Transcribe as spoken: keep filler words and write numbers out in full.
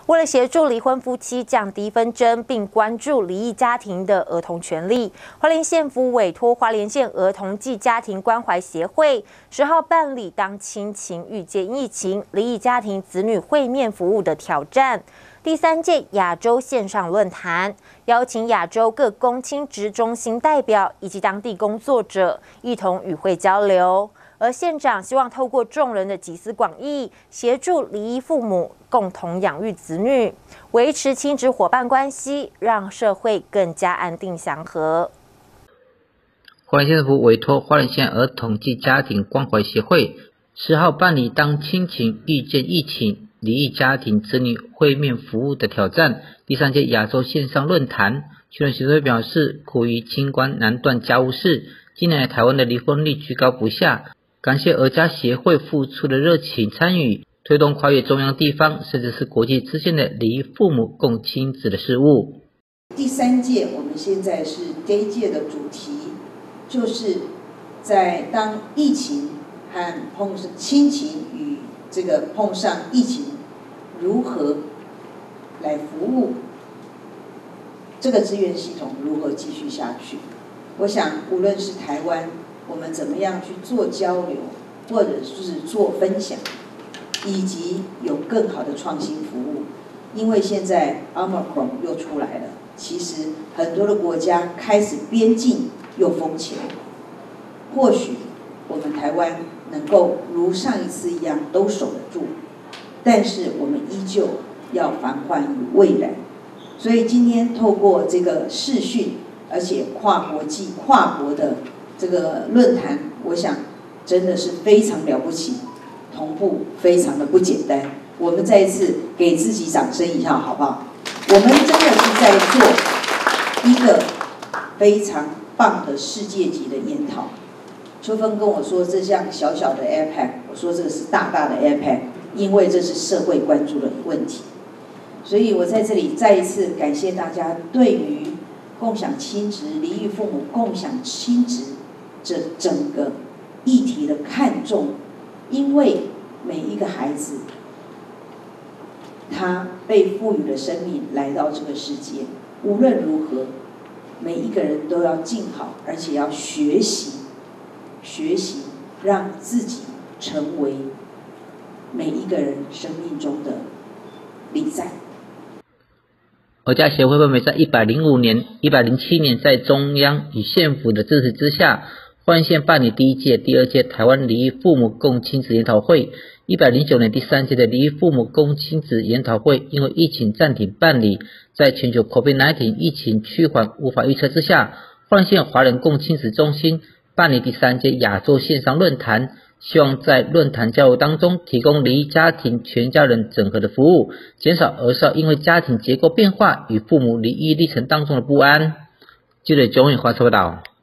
为了协助离婚夫妻降低纷争，并关注离异家庭的儿童权利，花莲县府委托花莲县儿童暨家庭关怀协会十号办理当亲情遇见疫情离异家庭子女会面服务的挑战第三届亚洲线上论坛，邀请亚洲各公亲职中心代表以及当地工作者一同与会交流。而县长希望透过众人的集思广益，协助离异父母共同养育子女，维持亲职伙伴关系，让社会更加安定祥和。 花莲县政府委托花莲县儿童及家庭关怀协会十号办理当亲情遇见疫情离异家庭子女会面服务的挑战第三届亚洲线上论坛。去年协会表示，苦于清官难断家务事，近年来台湾的离婚率居高不下，感谢儿家协会付出的热情参与，推动跨越中央地方甚至是国际之间的离异父母共亲子的事务。 第三届我们现在是这一届的主题，就是在当疫情和碰亲情与这个碰上疫情，如何来服务这个资源系统如何继续下去。我想无论是台湾我们怎么样去做交流，或者是做分享，以及有更好的创新服务。因为现在 Omicron 又出来了，其实很多的国家开始边境又封起来，或许我们台湾能够如上一次一样都守得住，但是我们依旧要防患于未然。所以今天透过这个视讯，而且跨国际、跨国的这个论坛，我想真的是非常了不起，同步非常的不简单。我们再一次给自己掌声一下，好不好？我们真的是在做一个非常棒的世界级的研讨。秋芬跟我说，这像小小的 iPad， 我说这个是大大的 iPad， 因为这是社会关注的问题。所以我在这里再一次感谢大家对于共享亲职、离异父母共享亲职这整个议题的看重，因为每一个孩子他被赋予了生命来到这个世界，无论如何每一个人都要尽好，而且要学习学习让自己成为每一个人生命中的礼赞。 儿家协会分别在一百零五年、一百零七年在中央与县府的支持之下，花莲县办理第一届、第二届台湾离异父母共亲子研讨会。一百零九年第三届的离异父母共亲子研讨会因为疫情暂停办理，在全球 COVID 十九 疫情趋缓无法预测之下，花莲县华人共亲子中心办理第三届亚洲线上论坛，希望在论坛交流当中提供离异家庭全家人整合的服务，减少儿少因为家庭结构变化与父母离异历程当中的不安。记者钟永华报道。